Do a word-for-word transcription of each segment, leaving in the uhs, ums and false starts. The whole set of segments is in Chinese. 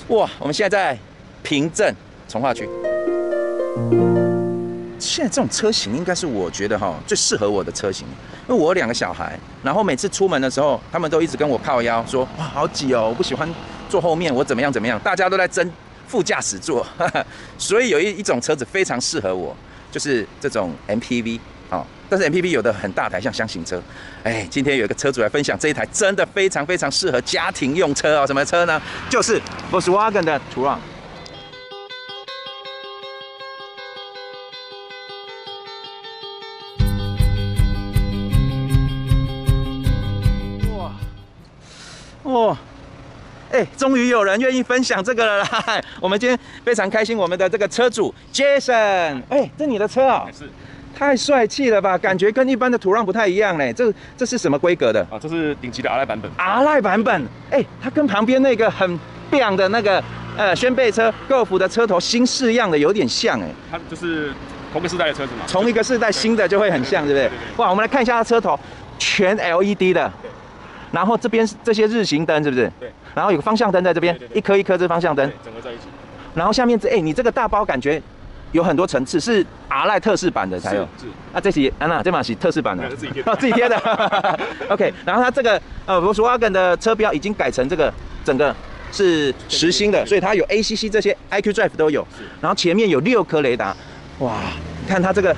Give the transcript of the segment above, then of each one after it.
哇，我们现在在平镇从化区。现在这种车型应该是我觉得哈最适合我的车型，因为我有两个小孩，然后每次出门的时候，他们都一直跟我靠腰说，哇，好挤哦，我不喜欢坐后面，我怎么样怎么样，大家都在争副驾驶座，所以有一一种车子非常适合我，就是这种 M P V 哦。但是 M P V 有的很大台，像箱型车。哎，今天有一个车主来分享这一台真的非常非常适合家庭用车哦。什么车呢？就是 Volkswagen 的 Touran。哇，哇！哎，终于有人愿意分享这个了啦！我们今天非常开心，我们的这个车主 Jason， 哎，这你的车啊、哦？是。太帅气了吧！感觉跟一般的途让不太一样嘞。这这是什么规格的？ 啊，这是顶级的 R 赖版本。 R 赖版本，哎、欸，它跟旁边那个很棒的那个呃掀背车 Golf 的车头新式样的有点像哎、欸。 它就是同个世代的车子嘛。 同一个世代新的就会很像，对不对？对对对哇，我们来看一下它车头，全 L E D 的。然后这边这些日行灯是不是？对。然后有个方向灯在这边，对对对一颗一颗这方向灯。 整个在一起。然后下面这哎、欸，你这个大包感觉。有很多层次，是 R 赖特仕版的才有。是。啊，这是安娜，这码是特仕版的。 自己贴的。 哦，自己贴的。OK， 然后它这个呃 Volkswagen 的车标已经改成这个整个是实心的，所以它有 A C C 这些 I Q Drive 都有。然后前面有六颗雷达，哇！你看它这个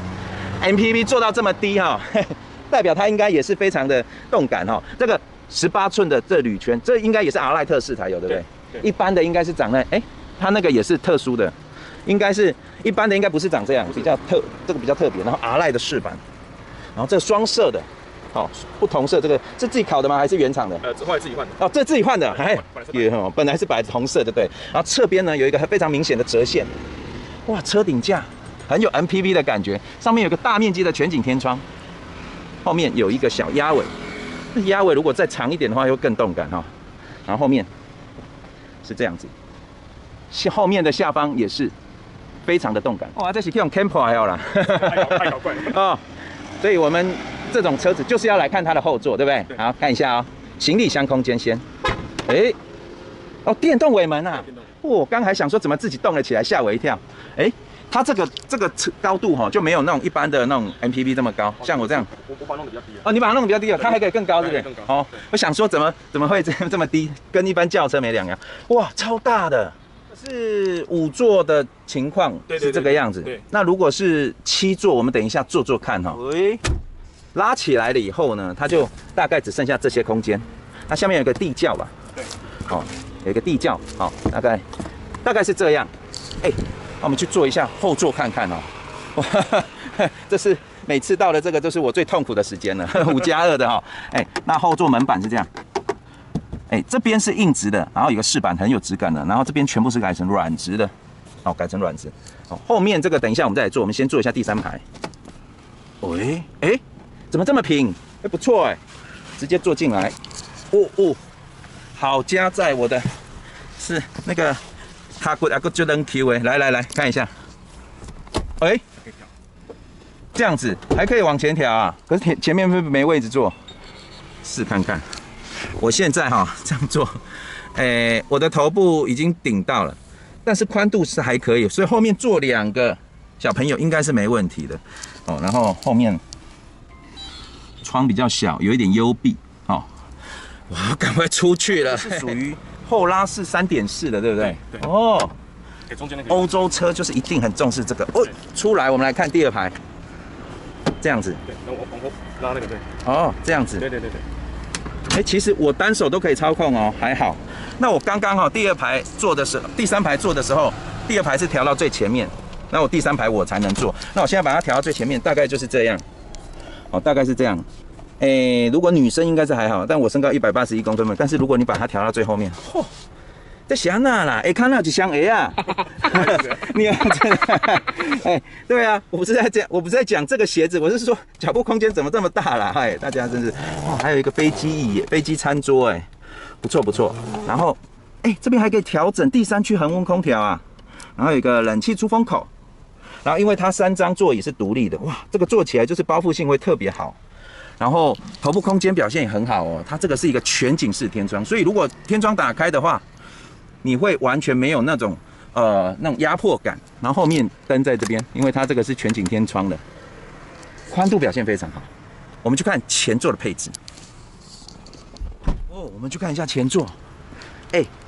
M P V 做到这么低哈、哦，代表它应该也是非常的动感哈、哦。这个十八寸的这铝圈，这应该也是 R 赖特仕才有，对不对？对。一般的应该是长那，哎，它那个也是特殊的。应该是一般的，应该不是长这样，比较特，这个比较特别。然后 R 赖的饰板，然后这双色的，哦，不同色，这个是自己烤的吗？还是原厂的？ 呃，后来自己换的。 哦，这自己换的，哎，也哦，本来是白红色的，对。然后侧边呢有一个非常明显的折线，哇，车顶架很有 M P V 的感觉，上面有个大面积的全景天窗，后面有一个小鸭尾，那鸭尾如果再长一点的话，会更动感哈、哦。然后后面是这样子，后面的下方也是。非常的动感哇，这是用 Camper 还有啦， 太搞怪了哦。所以我们这种车子就是要来看它的后座，对不对？对好，看一下哦，行李箱空间先。哎，哦，电动尾门啊！我、哦、刚还想说怎么自己动了起来，吓我一跳。哎，它这个这个高度哈、哦、就没有那种一般的那种 M P V 这么高，像我这样。 我我把它弄得比较低哦，你把它弄得比较低了，它还可以更高，对不对？ 更高。 哦，我想说怎么怎么会这这么低，跟一般轿车没两样。哇，超大的。是五座的情况是这个样子。对，那如果是七座，我们等一下坐坐看哈、哦。喂，拉起来了以后呢，它就大概只剩下这些空间。它下面有个地窖吧？对，好、哦，有一个地窖，好、哦，大概大概是这样。哎，那我们去坐一下后座看看哦。哇，这是每次到了这个，就是我最痛苦的时间了，五加二的哈、哦。哎，那后座门板是这样。哎，这边是硬质的，然后有个饰板很有质感的，然后这边全部是改成软质的，哦，改成软质。哦，后面这个等一下我们再来做，我们先做一下第三排。喂，哎，怎么这么平？哎，不错哎，直接坐进来。哦哦，好加在我的是那个卡骨啊个就能 Q 哎，来来来看一下。哎，这样子还可以往前调啊，可是前前面没位置坐，试看看。我现在哈、哦、这样做，诶，我的头部已经顶到了，但是宽度是还可以，所以后面坐两个小朋友应该是没问题的哦。然后后面窗比较小，有一点幽闭哦。我要赶快出去了，是属于后拉式三点四的，对不对？对。哦， 中间那个欧洲车就是一定很重视这个。哦，出来我们来看第二排，这样子。 对，那我往后拉那个对。 哦，这样子。 对对对对。 哎，其实我单手都可以操控哦，还好。那我刚刚哈第二排坐的时候，第三排坐的时候，第二排是调到最前面，那我第三排我才能坐。那我现在把它调到最前面，大概就是这样。哦，大概是这样。哎，如果女生应该是还好，但我身高一百八十一公分嘛。但是如果你把它调到最后面，嚯、哦，这香那啦，哎，看到就香哎呀。你要真的，哎，对啊，我不是在讲，我不是在讲这个鞋子，我是说脚步空间怎么这么大啦？哎，大家真是，哇，还有一个飞机椅、飞机餐桌，哎，不错不错。然后，哎，这边还可以调整第三区恒温空调啊，然后有一个冷气出风口，然后因为它三张座椅是独立的，哇，这个坐起来就是包覆性会特别好。然后头部空间表现也很好哦，它这个是一个全景式天窗，所以如果天窗打开的话， 你会完全没有那种呃那种压迫感。然后后面灯在这边，因为它这个是全景天窗的，宽度表现非常好。我们去看前座的配置。哦，我们去看一下前座。哎、欸，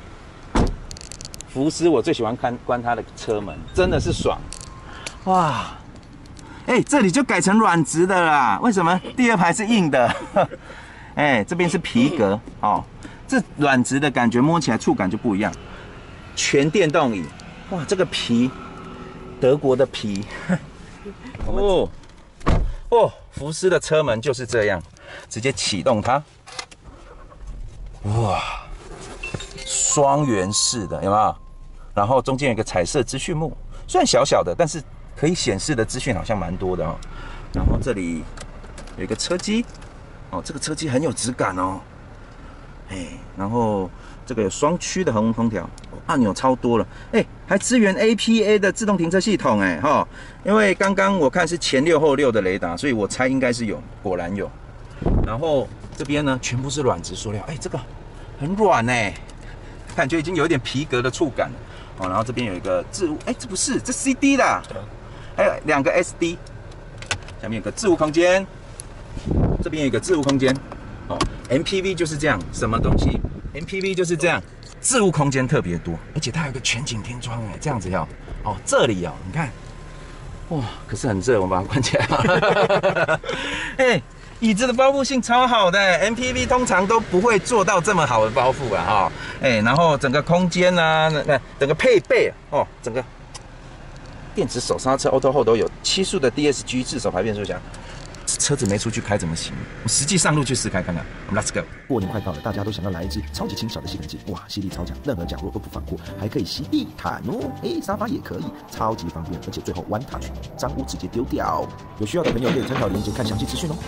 福斯我最喜欢看关它的车门，真的是爽。哇！哎、欸，这里就改成软质的啦，为什么？第二排是硬的。哎、欸，这边是皮革哦，这软质的感觉摸起来触感就不一样。全电动椅，哇，这个皮，德国的皮。哦哦，福斯的车门就是这样，直接启动它。哇，双圆式的有没有？然后中间有一个彩色资讯幕，虽然小小的，但是可以显示的资讯好像蛮多的哦。然后这里有一个车机，哦，这个车机很有质感哦。哎，然后这个有双区的恒温空调，按钮超多了。哎，还支援 A P A 的自动停车系统，哎哈。因为刚刚我看是前六后六的雷达，所以我猜应该是有，果然有。然后这边呢，全部是软质塑料，哎，这个很软哎，感觉已经有一点皮革的触感了。哦，然后这边有一个置物，哎，这不是，这 C D 的，还有两个 S D， 下面有个置物空间，这边有一个置物空间。哦 ，M P V 就是这样，什么东西 ？M P V 就是这样，置物空间特别多，而且它有个全景天窗，哎，这样子要，哦，这里哦，你看，哇，可是很热，我们把它关起来了。哎。椅子的包覆性超好的 ，M P V 通常都不会做到这么好的包覆啊，哈、哦，哎、欸，然后整个空间啊，那整个配备哦，整个电子手刹车 Auto Hold 都有，七速的 D S G 自手排变速箱，车子没出去开怎么行？我实际上路去试开看看，我们 Let's go。 过年快到了，大家都想要来一支超级轻巧的吸尘器，哇，吸力超强，任何角落都不放过，还可以吸地毯哦，哎，沙发也可以，超级方便，而且最后 One Touch， 脏污直接丢掉。有需要的朋友可以参考链接看详细资讯哦。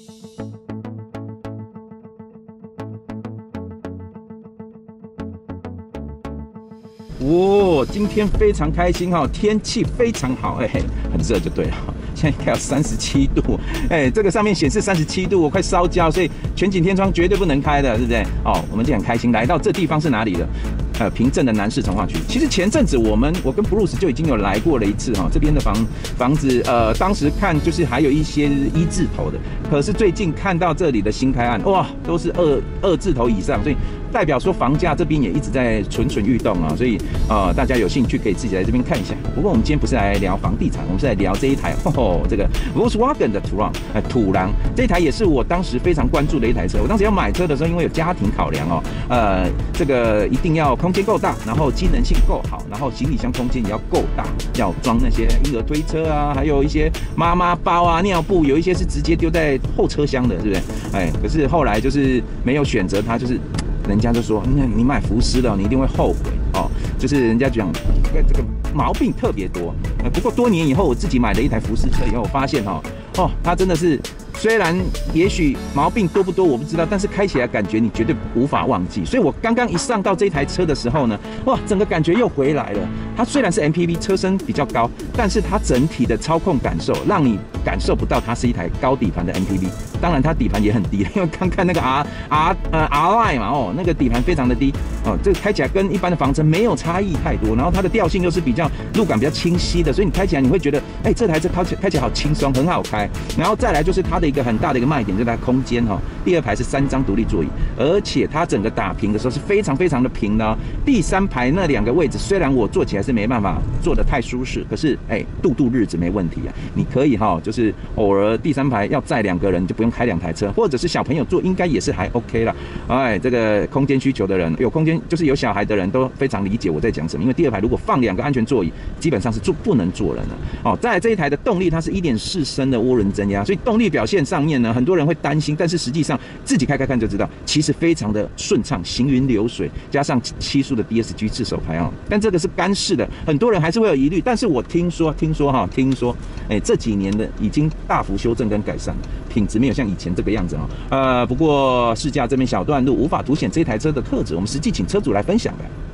哦，今天非常开心哈、哦，天气非常好，哎、欸，很热就对了。现在开到三十七度，哎、欸，这个上面显示三十七度，我快烧焦，所以全景天窗绝对不能开的，对不对？哦，我们今天很开心来到这地方是哪里了？呃，平镇的南市从化区。其实前阵子我们我跟 Bruce 就已经有来过了一次哈、哦，这边的房房子，呃，当时看就是还有一些一字头的，可是最近看到这里的新开案，哇，都是二二字头以上，所以代表说房价这边也一直在蠢蠢欲动啊，所以呃，大家有兴趣可以自己来这边看一下。不过我们今天不是来聊房地产，我们是来聊这一台哦，这个 Volkswagen 的途朗，呃，途朗这一台也是我当时非常关注的一台车。我当时要买车的时候，因为有家庭考量哦，呃，这个一定要空间够大，然后机能性够好，然后行李箱空间也要够大，要装那些婴儿推车啊，还有一些妈妈包啊、尿布，有一些是直接丢在后车厢的，是不是？哎，可是后来就是没有选择它，就是人家就说，那你买福斯的，你一定会后悔哦。就是人家讲这个毛病特别多。呃，不过多年以后，我自己买了一台福斯车以后，我发现哦，哦，它真的是。虽然也许毛病多不多我不知道，但是开起来感觉你绝对无法忘记。所以我刚刚一上到这台车的时候呢，哇，整个感觉又回来了。它虽然是 M P V， 车身比较高，但是它整体的操控感受让你感受不到它是一台高底盘的 M P V。当然它底盘也很低，因为刚看那个 R R 呃 R Line 嘛，哦，那个底盘非常的低哦，这个开起来跟一般的房车没有差异太多。然后它的调性又是比较路感比较清晰的，所以你开起来你会觉得，哎，这台车开起开起来好轻松，很好开。然后再来就是它的一个很大的一个卖点，就是它的空间哈、哦。第二排是三张独立座椅，而且它整个打平的时候是非常非常的平的、哦。第三排那两个位置，虽然我坐起来是没办法坐得太舒适，可是哎，度度日子没问题啊。你可以哈、哦，就是偶尔第三排要载两个人，就不用开两台车，或者是小朋友坐，应该也是还 OK 啦。哎，这个空间需求的人，有空间就是有小孩的人都非常理解我在讲什么。因为第二排如果放两个安全座椅，基本上是坐不能坐人了。哦，再来这一台的动力，它是 一点四 升的涡轮增压，所以动力表现上面呢，很多人会担心，但是实际上自己开开看就知道，其实非常的顺畅，行云流水，加上七速的 D S G 自手排哦。但这个是干式的，很多人还是会有疑虑。但是我听说，听说哈，听说，哎，这几年的已经大幅修正跟改善，品质没有像以前这个样子哦。呃，不过试驾这边小段路无法凸显这台车的特质，我们实际请车主来分享呗。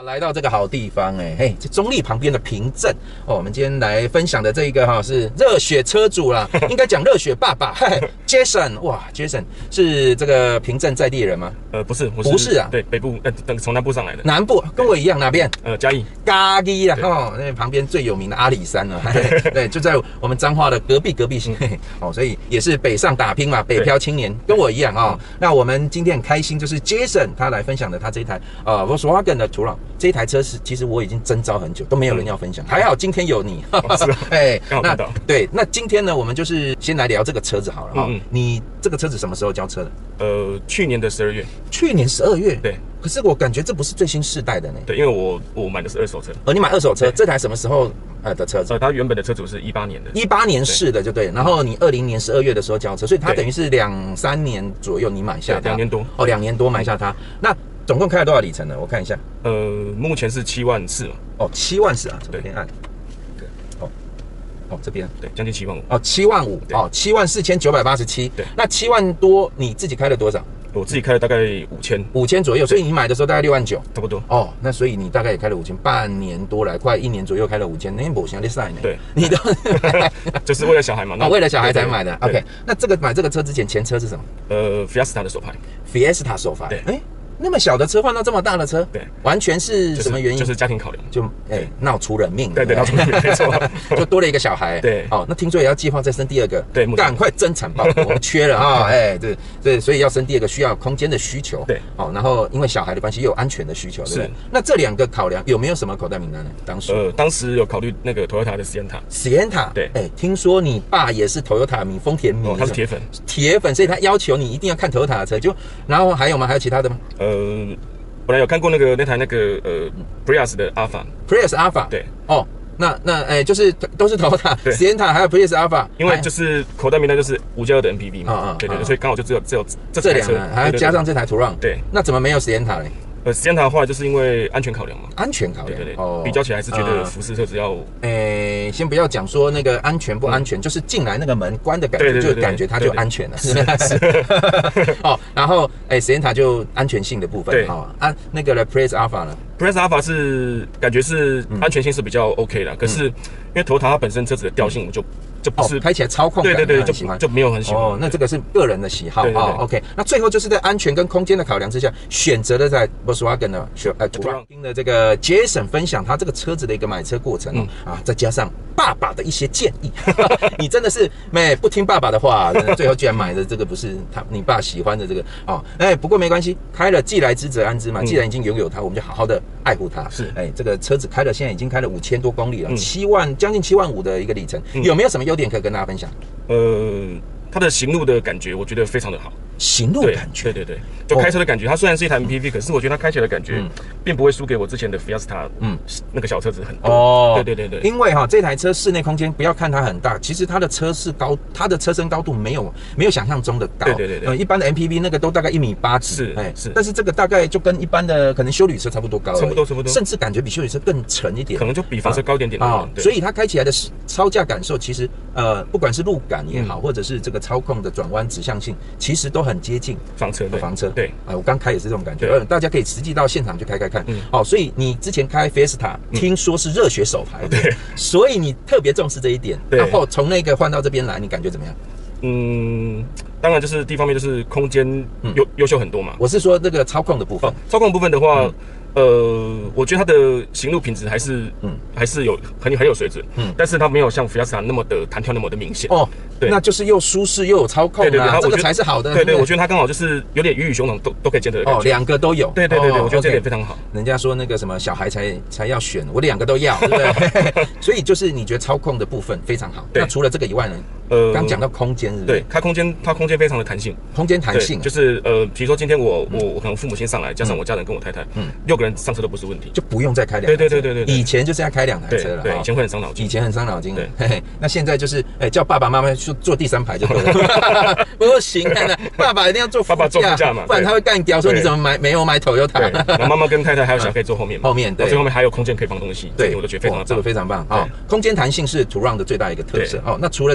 来到这个好地方哎、欸，嘿，这中立旁边的平镇哦，我们今天来分享的这一个哈是热血车主啦，应该讲热血爸爸，Jason， 哇 ，Jason 是这个平镇在地人吗？ 呃，不是，我是不是啊， 对，北部，呃，从南部上来的。 南部跟我一样，哪边？ 呃，嘉义。 嘉义啊，哦，那旁边最有名的阿里山了，对，就在我们彰化的隔壁隔壁县，哦，所以也是北上打拼嘛，北漂青年，跟我一样啊、哦。那我们今天很开心，就是 Jason 他来分享的他这一台呃 Volkswagen 的途朗。这一台车是，其实我已经征召很久，都没有人要分享，还好今天有你。哎，那对，那今天呢，我们就是先来聊这个车子好了哈。嗯嗯你这个车子什么时候交车的？ 呃，去年的十二月。 去年十二月。 对。 可是我感觉这不是最新世代的呢。 对，因为我我买的是二手车。 哦，你买二手车，这台什么时候呃的车子？ 呃，它原本的车主是一八年的。 一八年式的就对，然后你二零年十二月的时候交车，所以它等于是两三年左右你买下它。 两年多。 哦，两年多买下它。那总共开了多少里程呢？我看一下。 呃，目前是七万四嘛。 哦，七万四啊，这边按。对。哦。哦，这边对，将近七万五。 哦，七万五。哦，七万四千九百八十七。 对。 那七万多，你自己开了多少？ 我自己开了大概五千。五千左右，所以你买的时候大概六万九。 差不多。 哦，那所以你大概也开了五千，半年多来，快一年左右开了五千，那不像你赛呢。 对。 你都。 就是为了小孩嘛。 哦，为了小孩才买的。OK， 那这个买这个车之前前车是什么？ 呃 ，Fiesta 的手牌。 Fiesta 手牌。 对。 哎。那么小的车换到这么大的车， 对， 完全是什么原因？ 就是家庭考量， 就哎闹出人命， 对对，闹出人命，没错， 就多了一个小孩， 对， 哦，那听说也要计划再生第二个， 对， 赶快增产吧，我们缺了啊，哎，对对，所以要生第二个需要空间的需求， 对， 哦，然后因为小孩的关系又有安全的需求，是。那这两个考量有没有什么口袋名单呢？当时呃，当时有考虑那个 Toyota 的 Sienna，Sienna， 对，哎，听说你爸也是 Toyota 迷，丰田迷， 他是铁粉， 铁粉，所以他要求你一定要看 Toyota 的车，就然后还有吗？还有其他的吗？ 呃。本来有看过那个那台那个呃 Prius 的 Alpha，Prius Alpha， 对， 哦，那那哎、欸，就是都是 Toyota、Sienna 还有 Prius Alpha， 因为就是口袋名单就是五加二的 M P V 嘛，啊、哦、对对对，所以刚好就只有只有这这两台，还要加上这台途朗， 对， 那怎么没有 Sienna 嘞？ 呃 ，Sienna 的话，就是因为安全考量嘛。 安全考量， 对对对。哦，比较起来还是觉得福斯车只要， 诶，先不要讲说那个安全不安全，就是进来那个门关的感觉，就感觉它就安全了，是不是？哦，然后诶 ，Sienna 就安全性的部分，好啊，那个呢 Prius Alpha 呢 ？Prius Alpha 是感觉是安全性是比较 OK 的，可是因为Toyota它本身车子的调性，我就。就不是、 哦、开起来操控感， 对对对，就喜欢就没有很喜欢。 哦，那这个是个人的喜好啊。OK， 那最后就是在安全跟空间的考量之下，选择了在 Volkswagen 的选呃途朗听的这个 Jason 分享他这个车子的一个买车过程、嗯、啊，再加上爸爸的一些建议，你真的是没不听爸爸的话，最后居然买的这个不是他你爸喜欢的这个哦。哎，不过没关系，开了既来之则安之嘛，既然已经拥有它，我们就好好的爱护它。 是， 哎，这个车子开了现在已经开了五千多公里了，七、嗯、万将近七万五的一个里程，嗯、有没有什么优点可以跟大家分享？ 呃，它的行路的感觉，我觉得非常的好。 行路感觉， 对对对，就开车的感觉。它虽然是一台 M P V， 可是我觉得它开起来的感觉，并不会输给我之前的 Fiesta， 嗯，那个小车子很多。哦，对对对对。 因为哈，这台车室内空间不要看它很大，其实它的车是高，它的车身高度没有没有想象中的高。 对对对对。 呃，一般的 M P V 那个都大概一米八几， 是哎是。 但是这个大概就跟一般的可能休旅车差不多高， 差不多差不多， 甚至感觉比休旅车更沉一点， 可能就比房车高一点点啊。所以它开起来的操驾感受，其实呃，不管是路感也好，或者是这个操控的转弯指向性，其实都很接近。 房车， 房车， 对啊，我刚开也是这种感觉，大家可以实际到现场去开开看。嗯，哦，所以你之前开 Fiesta， 听说是热血手牌， 对， 所以你特别重视这一点。 对， 然后从那个换到这边来，你感觉怎么样？ 嗯，当然就是第一方面就是空间优优秀很多嘛。 我是说这个操控的部分， 操控部分的话。呃，我觉得它的行路品质还是，嗯，还是有很很有水准，嗯，但是它没有像 Fiesta 那么的弹跳那么的明显哦，对， 那就是又舒适又有操控，对对对，这个才是好的， 对对，我觉得它刚好就是有点鱼与熊掌都都可以兼得的感觉， 哦，两个都有， 对对对对，我觉得这点非常好。 人家说那个什么小孩才才要选，我两个都要，对不对？所以就是你觉得操控的部分非常好，那除了这个以外呢？呃，刚讲到空间， 对，它空间它空间非常的弹性， 空间弹性就是呃，比如说今天我我我可能父母亲上来，加上我家人跟我太太，嗯，六个人上车都不是问题。 就不用再开两台车， 对对对对对， 以前就是要开两台车了， 对，以前会很伤脑筋， 以前很伤脑筋，对，嘿嘿，那现在就是哎叫爸爸妈妈去坐第三排就对了，不行，那爸爸一定要坐爸爸坐副驾嘛， 不然他会干掉，说你怎么买没有买 Toyota， 然后妈妈跟太太还有小孩可以坐后面， 后面对， 最后面还有空间可以放东西，对，我都觉得非常这个非常棒啊，空间弹性是途朗的最大一个特色哦。那除了这个以外呢，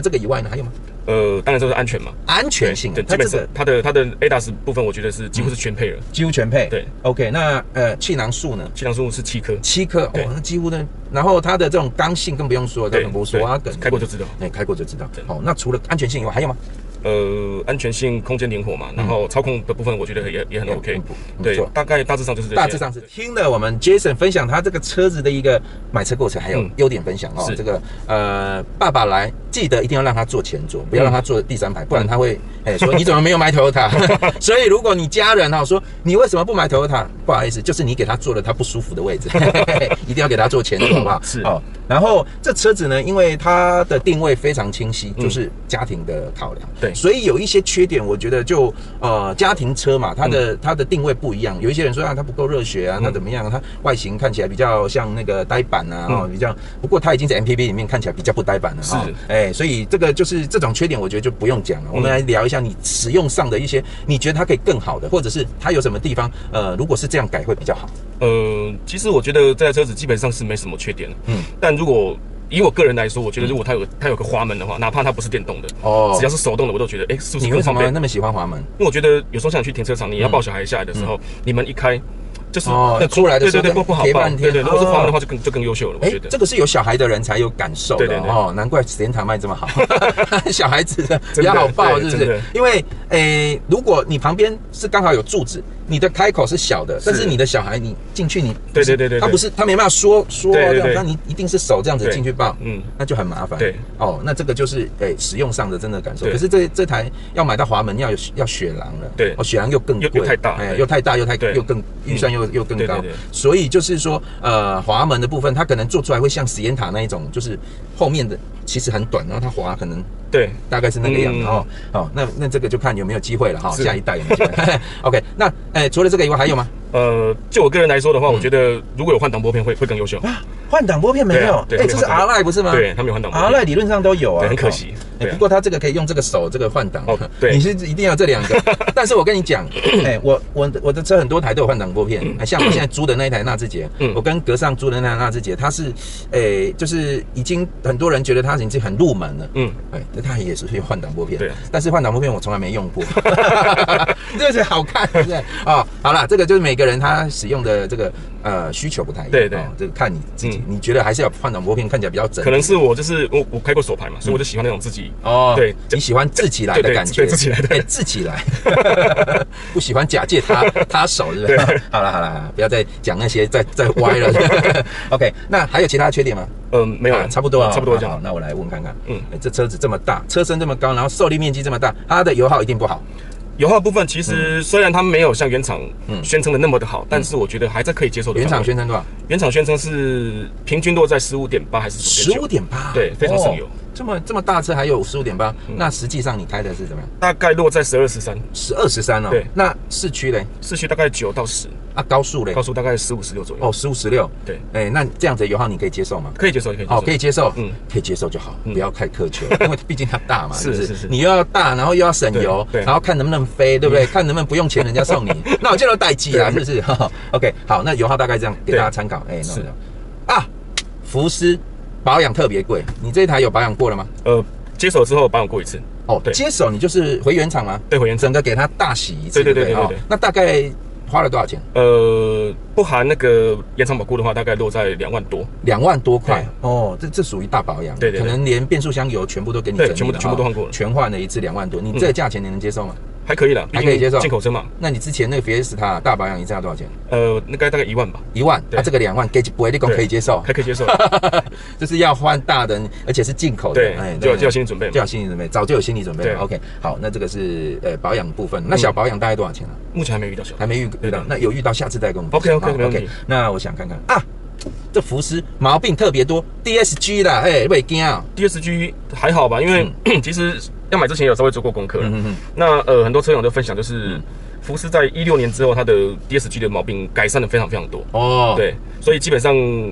呢？还有吗？ 呃，当然就是安全嘛， 安全性， 对，基本上它的它的 A D A S 部分，我觉得是几乎是全配了， 几乎全配。 对 ，OK， 那呃气囊数呢？ 气囊数是七颗， 七颗，哦，那几乎呢。然后它的这种刚性更不用说，很不说啊， 开过就知道， 哎，开过就知道。好，那除了安全性以外，还有吗？ 呃，安全性、空间灵活嘛，然后操控的部分，我觉得也也很 OK。对，大概大致上就是这些。 大致上是听了我们 Jason 分享他这个车子的一个买车过程，还有优点分享哦。这个呃，爸爸来记得一定要让他坐前座，不要让他坐第三排，不然他会哎说你怎么没有买 Toyota？ 所以如果你家人哈说你为什么不买 Toyota？ 不好意思，就是你给他坐了他不舒服的位置，一定要给他坐前座，好不好？ 是哦。然后这车子呢，因为它的定位非常清晰，就是家庭的考量。 对， 所以有一些缺点，我觉得就呃家庭车嘛，它的、嗯、它的定位不一样。有一些人说啊，它不够热血啊，它怎么样？它外形看起来比较像那个呆板啊，哦、嗯，比较。不过它已经在 M P V 里面看起来比较不呆板了。 是， 哎、哦，所以这个就是这种缺点，我觉得就不用讲了。我们来聊一下你使用上的一些，你觉得它可以更好的，或者是它有什么地方，呃，如果是这样改会比较好。 呃，其实我觉得这台车子基本上是没什么缺点的。嗯，但如果以我个人来说，我觉得如果它有它有个滑门的话，哪怕它不是电动的，哦，只要是手动的，我都觉得，哎、欸，是不是更方便？ 你为什么那么喜欢滑门？ 因为我觉得有时候像你去停车场，你要抱小孩下来的时候，嗯、你门一开，就是哦，出来的时候对对对不好抱，对对，如果是滑门的话就更就更优秀了，我觉得。 这个是有小孩的人才有感受的哦，难怪实验塔卖这么好，小孩子比较好抱，是不是？因为诶，如果你旁边是刚好有柱子。你的开口是小的，但是你的小孩你进去你对对对对， 他不是他没办法说说这样，那你一定是手这样子进去抱，嗯，那就很麻烦。 对， 哦，那这个就是诶使用上的真的感受。可是这这台要买到滑门要有要雪狼了， 对， 哦雪狼又更贵， 又太大， 哎又太大又太又更预算又又更高，所以就是说呃滑门的部分它可能做出来会像实验塔那一种，就是后面的其实很短，然后它滑可能对大概是那个样子哦。哦，那那这个就看有没有机会了哈，下一代有没有机会？OK， 那。哎，除了这个以外还有吗？ 呃，就我个人来说的话，嗯、我觉得如果有换挡拨片会会更优秀。啊， 换挡拨片没有？哎、欸，这是 R-Line 不是吗？ 对，他们有换挡拨片。 R-Line 理论上都有啊， 对，很可惜。 哎、欸，不过它这个可以用这个手这个换挡。 哦，对， 你是一定要这两个。但是我跟你讲，哎、欸，我我我的车很多台都有换挡拨片，嗯、像我现在租的那一台纳智捷，嗯，我跟格上租的那台纳智捷，它是，哎、欸，就是已经很多人觉得它已经很入门了，嗯，哎、欸，它也是有换挡拨片，对，但是换挡拨片我从来没用过，就是好看，对不对？哦，好了，这个就是每个人他使用的这个呃需求不太一样，对对，哦、这个看你自己，嗯、你觉得还是要换挡拨片看起来比较整。 可能是我就是我我开过手排嘛，所以我就喜欢那种自己哦，对，你喜欢自己来的感觉， 对，自己来的， 哎，自己来，不喜欢假借他他手，是不是？好了好了，不要再讲那些再再歪了。OK， 那还有其他缺点吗？ 嗯，没有， 差不多， 差不多这样。 那我来问看看，嗯，这车子这么大，车身这么高，然后受力面积这么大，它的油耗一定不好。 油耗部分其实虽然它没有像原厂宣称的那么的好，嗯、但是我觉得还在可以接受的。 原厂宣称多少？ 原厂宣称是平均落在十五点八还是十五点八？ 对，非常省油。哦、 这么这么大车还有十五点八，那实际上你开的是怎么样？ 大概落在十二十三， 十二十三哦。对，那市区嘞？ 市区大概九到十。 啊，高速嘞？ 高速大概十五十六左右。 哦，十五十六。 对， 哎、欸，那这样子的油耗你可以接受吗？ 可以接受，可以接受。 哦，可以接受，嗯，可以接受就好，嗯、不要太苛求，因为毕竟它大嘛， 是是是， 你又要大，然后又要省油，对，然后看能不能飞，对不对？嗯、看能不能不用钱人家送你，那我就要待机啦，是不是 ？OK， 好，那油耗大概这样给大家参考，哎、欸，是啊，福斯保养特别贵，你这一台有保养过了吗？ 呃，接手之后保养过一次。 哦，对，接手你就是回原厂吗？ 对，回原厂， 整个给它大洗一次， 对对对对对。 那大概花了多少钱？ 呃，不含那个延长保固的话，大概落在两万多， 两万多块。哦，这这属于大保养， 对对， 可能连变速箱油全部都给你整理了， 全部全部都换过了， 全换了一次两万多。你这个价钱你能接受吗？ 还可以了， 还可以接受， 进口车嘛。 那你之前那个 Fiesta 大保养一次要多少钱？ 呃，那个大概一万吧， 一万。那这个两万，给不会立功可以接受， 还可以接受。 就是要换大的，而且是进口的， 对，就就要心理准备， 就要心理准备，早就有心理准备了。OK， 好，那这个是呃保养部分，那小保养大概多少钱啊？ 目前还没遇到小， 还没遇遇到，那有遇到下次再跟我们。 OK OK OK， 那我想看看啊。这福斯毛病特别多 ，D S G 啦，哎、欸，不会惊啊 ？D S G 还好吧，因为、嗯、其实要买之前有稍微做过功课了。嗯嗯那呃，很多车友都分享，就是、嗯、福斯在一六年之后，它的 D S G 的毛病改善的非常非常多。哦，对，所以基本上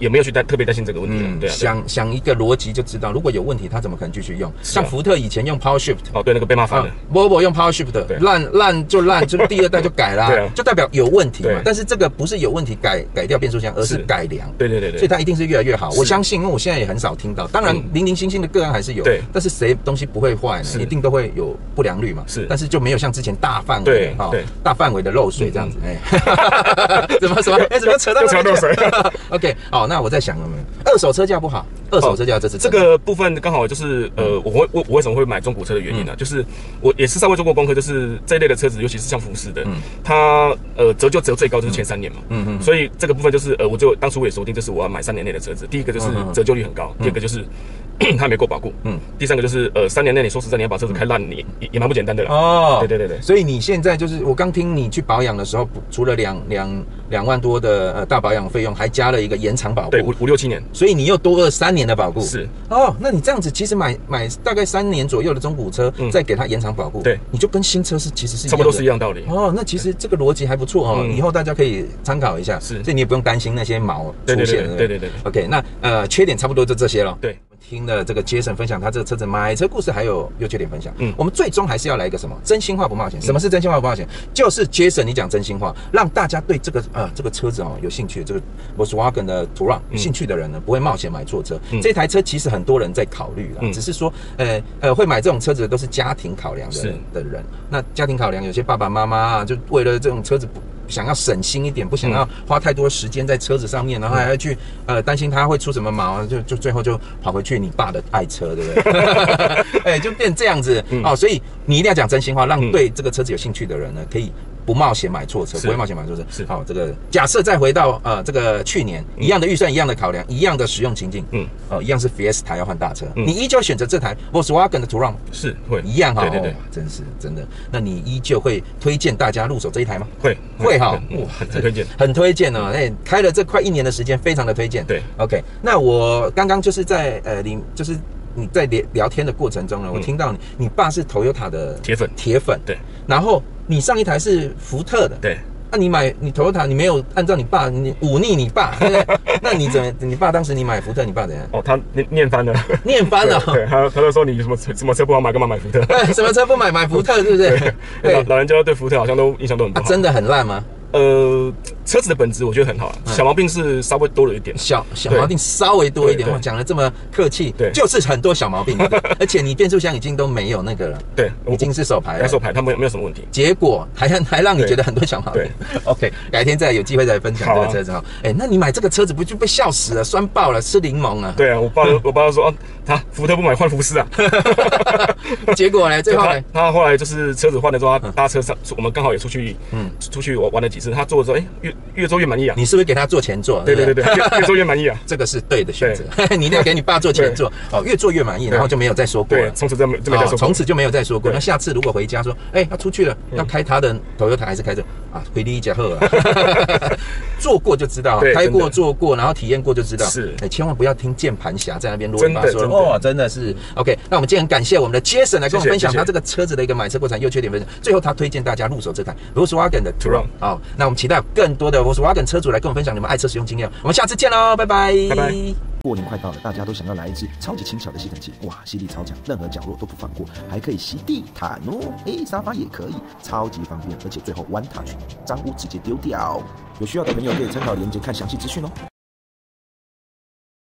也没有去担特别担心这个问题。嗯，对啊。 想想一个逻辑就知道，如果有问题，他怎么可能继续用？像福特以前用 Power Shift， 哦，对，那个被骂翻了。 Volvo 用 Power Shift， 烂烂就烂，就第二代就改啦， 对啊， 就代表有问题嘛。但是这个不是有问题改改掉变速箱，而是改良。 对对对对。 所以它一定是越来越好。我相信，因为我现在也很少听到，当然零零星星的个案还是有，对。但是谁东西不会坏呢？一定都会有不良率嘛。是。但是就没有像之前大范围哈，大范围的漏水这样子。哎，怎么什么？哎，怎么扯到漏水 ？OK， 好，那我在想，二手车价不好，二手车价这是这个部分刚好就是呃，我会我我为什么会买中古车的原因呢？就是我也是稍微做过功课，就是这一类的车子，尤其是像福斯的，它呃折旧折最高就是前三年嘛，嗯嗯，所以这个部分就是呃，我就当初我也锁定，就是我要买三年内的车子。第一个就是折旧率很高，第二个就是它没够保固，嗯，第三个就是呃三年内你说实在你要把车子开烂，你也也蛮不简单的啦。哦，对对对对， 所以你现在就是我刚听你去保养的时候，除了两两两万多的呃大保养费用，还加了一个延长保固， 对，五五六七年， 所以你又多了三年的保固。 是哦，那你这样子其实买买大概三年左右的中古车，嗯、再给它延长保固，对，你就跟新车是其实是一样的差不多是一样道理。 哦，那其实这个逻辑还不错哦，嗯、以后大家可以参考一下。是，所以你也不用担心那些毛出现。 对对对 对, 对, 对 OK， 那呃缺点差不多就这些了。 对。 听了这个Jason分享他这个车子买车故事，还有优缺点分享。嗯，我们最终还是要来一个什么？真心话不冒险。什么是真心话不冒险？就是 Jason 你讲真心话，让大家对这个呃这个车子哦有兴趣，这个 Volkswagen 的 Touran 有兴趣的人呢，不会冒险买错车。嗯、这台车其实很多人在考虑啦，嗯、只是说呃呃会买这种车子都是家庭考量的的人。那家庭考量，有些爸爸妈妈啊，就为了这种车子不。想要省心一点，不想要花太多时间在车子上面，然后还要去呃担心它会出什么毛，就就最后就跑回去你爸的爱车，对不对？哎，就变这样子、嗯、哦，所以你一定要讲真心话，让对这个车子有兴趣的人呢，可以不冒险买错车，不会冒险买错车。是好、哦，这个假设再回到呃这个去年一样的预算、一样的考量、一样的使用情境，嗯，哦，一样是 Fiesta 要换大车，嗯、你依旧选择这台 Volkswagen 的 Touran， 是会一样哈、哦， 对对对， 真是真的。那你依旧会推荐大家入手这一台吗？ 会会哈， 哇，很推荐， 很推荐哦。哎，开了这快一年的时间，非常的推荐。 对 ，OK。那我刚刚就是在呃，你就是你在聊聊天的过程中呢，我听到你你爸是 Toyota 的铁粉， 铁粉对。 然后你上一台是福特的， 对。 那、啊、你买你 Toyota， 你没有按照你爸，你忤逆你爸，对不对？那你怎么？你爸当时你买福特，你爸怎样？ 哦，他念念翻了， 念翻了。 对，他他就说你什么什么车不好买，干嘛买福特？ 什么车不买买福特，是不是？ 对，老老人家对福特好像都印象都很不好。 啊、真的很烂吗？ 呃，车子的本质我觉得很好，小毛病是稍微多了一点， 小小毛病稍微多一点。我讲的这么客气，对，就是很多小毛病，而且你变速箱已经都没有那个了， 对， 已经是手排了， 手排它没有没有什么问题。 结果还还让你觉得很多小毛病。OK， 改天再有机会再分享这个车子哈。哎、欸，那你买这个车子不就被笑死了，酸爆了，吃柠檬啊？ 对啊，我爸我爸说啊，他福特不买换福斯啊。 结果呢，最后呢， 他后来就是车子换了之后，他搭车上，我们刚好也出去，嗯，出去玩了几次，他坐的时候，哎、欸，越越坐越满意啊。 你是不是给他坐前座？ 对对对对，越越坐越满意啊。 这个是对的选择，你一定要给你爸坐前座哦，越坐越满意，然后就没有再说过了。 从此就没就没再说过， 从此就没有再说过。那下次如果回家说，哎、欸，要出去了，要开他的 Toyota 还是开这啊？回力一家贺啊，坐过就知道，开过坐过，然后体验过就知道。是，哎、欸，千万不要听键盘侠在那边啰里吧嗦哦，真的是 OK。那我们今天很感谢我们的 Jason 来跟我们分享他这个车子的一个买车过程、优缺点分享。最后他推荐大家入手这台 Volkswagen 的 Touran。好，那我们期待有更多的 Volkswagen 车主来跟我们分享你们爱车使用经验。我们下次见喽，拜拜， 拜拜。 过年快到了，大家都想要来一支超级轻巧的吸尘器，哇，吸力超强，任何角落都不放过，还可以吸地毯哦，诶，沙发也可以，超级方便，而且最后 One Touch， 脏污直接丢掉。有需要的朋友可以参考链接看详细资讯哦。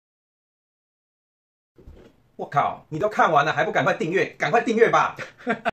我靠，你都看完了还不赶快订阅？赶快订阅吧！